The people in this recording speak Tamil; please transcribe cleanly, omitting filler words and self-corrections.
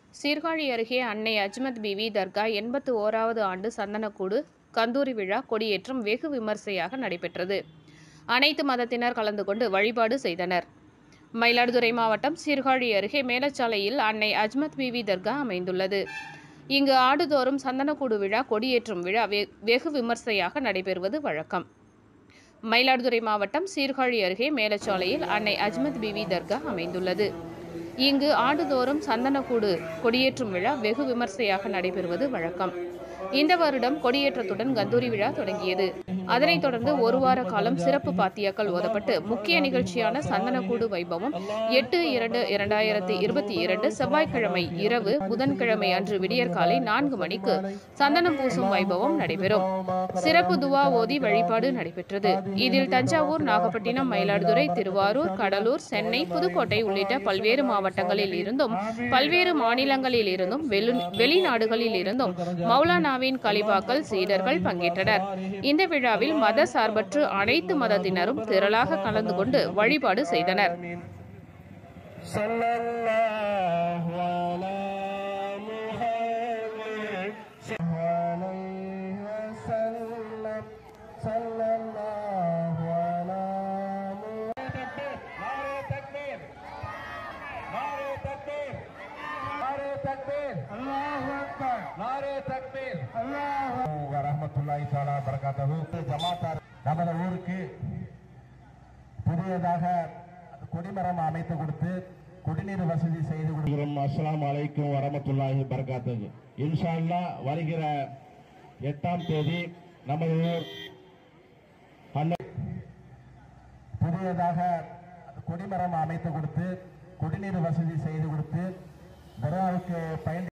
சீர்காழி அருகே அன்னை அஜ்மத் பிவி தர்கா 81வது ஆண்டு சந்தனக்கூடு கந்தூரி விழா கொடியேற்றம் வெகு விமர்சையாக நடைபெற்றது. அனைத்து மதத்தினர் கலந்து கொண்டு வழிபாடு செய்தனர். மயிலாடுதுறை மாவட்டம் சீர்காழி அருகே மேலச்சாலையில் அன்னை அஜ்மத் பிவி தர்கா அமைந்துள்ளது. இங்கு ஆண்டுதோறும் சந்தனக்கூடு விழா கொடியேற்றும் விழா வெகு விமர்சையாக நடைபெறுவது வழக்கம். மயிலாடுதுறை மாவட்டம் சீர்காழி அருகே மேலச்சாலையில் அன்னை அஜ்மத் பிவி தர்கா அமைந்துள்ளது. இங்கு ஆண்டுதோறும் சந்தனக்கூடு கொடியேற்றும் விழா வெகு விமர்சையாக நடைபெறுவது வழக்கம். இந்த வருடம் கொடியேற்றத்துடன் கந்தூரி விழா தொடங்கியது. அதனைத் தொடர்ந்து ஒரு வார காலம் சிறப்பு பாத்தியாக்கள் ஓதப்பட்டு முக்கிய நிகழ்ச்சியான சந்தனக்கூடு வைபவம் 8/2/2022 செவ்வாய்க்கிழமை இரவு புதன்கிழமை அன்று விடியற்காலை 4 மணிக்கு சந்தனம் பூசும் வைபவம் நடைபெறும். சிறப்பு துவா ஓதி வழிபாடு நடைபெற்றது. இதில் தஞ்சாவூர், நாகப்பட்டினம், மயிலாடுதுறை, திருவாரூர், கடலூர், சென்னை, புதுக்கோட்டை உள்ளிட்ட பல்வேறு மாவட்டங்களில் இருந்தும் பல்வேறு மாநிலங்களில் இருந்தும் வெளிநாடுகளில் இருந்தும் மௌலானாவின் கலிபாக்கள், சீடர்கள் பங்கேற்றனர். இந்த விழாவில் மத சார்பற்று அனைத்து மதத்தினரும் திரளாக கலந்து கொண்டு வழிபாடு செய்தனர். வரஹ்மத்துல்லாஹி தஆலா பரகாத்துஹு. ஜமாத்தார் நமது ஊருக்கு புதியதாக கொடிமரம் அமைத்து கொடுத்து குடிநீர் வசதி செய்து கொடுக்கிறோம். அஸ்ஸலாமு அலைக்கும் வரஹ்மத்துல்லாஹி பரகாத்துஹு. இன்ஷா அல்லாஹ் வருகிற 8ஆம் தேதி நமது ஊர் புதியதாக கொடிமரம் அமைத்து கொடுத்து குடிநீர் வசதி செய்து கொடுத்து தர்காவுக்கு பயன்